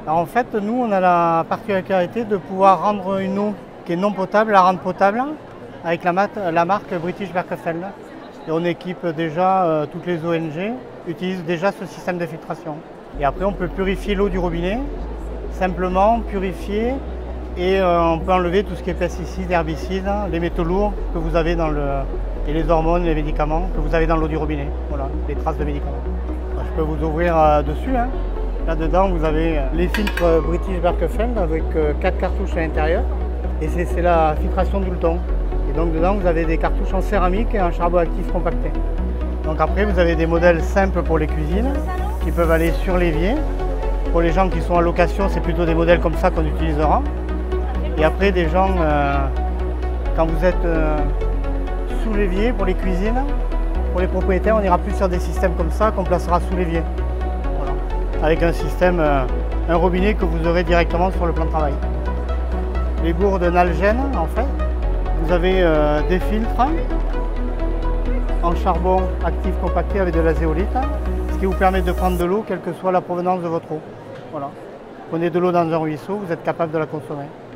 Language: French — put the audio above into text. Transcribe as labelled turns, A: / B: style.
A: Alors en fait, nous, on a la particularité de pouvoir rendre une eau qui est non potable, la rendre potable avec la marque British Berkefeld. Et on équipe déjà, toutes les ONG utilisent déjà ce système de filtration. Et après, on peut purifier l'eau du robinet, simplement purifier, et on peut enlever tout ce qui est pesticides, herbicides, les métaux lourds que vous avez et les hormones, les médicaments que vous avez dans l'eau du robinet. Voilà, les traces de médicaments. Je peux vous ouvrir dessus. Là-dedans, vous avez les filtres British Berkefeld avec 4 cartouches à l'intérieur. Et c'est la filtration d'Oulton. Et donc dedans, vous avez des cartouches en céramique et en charbon actif compacté. Donc après, vous avez des modèles simples pour les cuisines qui peuvent aller sur l'évier. Pour les gens qui sont en location, c'est plutôt des modèles comme ça qu'on utilisera. Et après, des gens, quand vous êtes sous l'évier pour les cuisines, pour les propriétaires, on ira plus sur des systèmes comme ça qu'on placera sous l'évier. Voilà. Avec un système, un robinet que vous aurez directement sur le plan de travail. Les gourdes Nalgene, en fait, vous avez des filtres en charbon actif compacté avec de la zéolite, ce qui vous permet de prendre de l'eau, quelle que soit la provenance de votre eau. Voilà. Prenez de l'eau dans un ruisseau, vous êtes capable de la consommer.